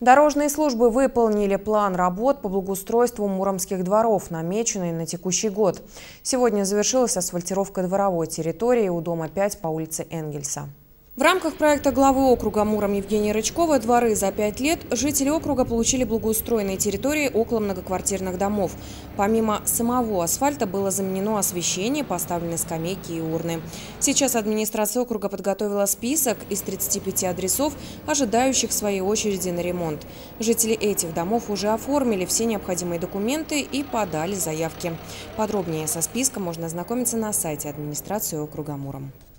Дорожные службы выполнили план работ по благоустройству муромских дворов, намеченный на текущий год. Сегодня завершилась асфальтировка дворовой территории у дома 5 по улице Энгельса. В рамках проекта главы округа Муром Евгения Рычкова «Дворы за 5 лет» жители округа получили благоустроенные территории около многоквартирных домов. Помимо самого асфальта было заменено освещение, поставлены скамейки и урны. Сейчас администрация округа подготовила список из 35 адресов, ожидающих своей очереди на ремонт. Жители этих домов уже оформили все необходимые документы и подали заявки. Подробнее со списком можно ознакомиться на сайте администрации округа Муром.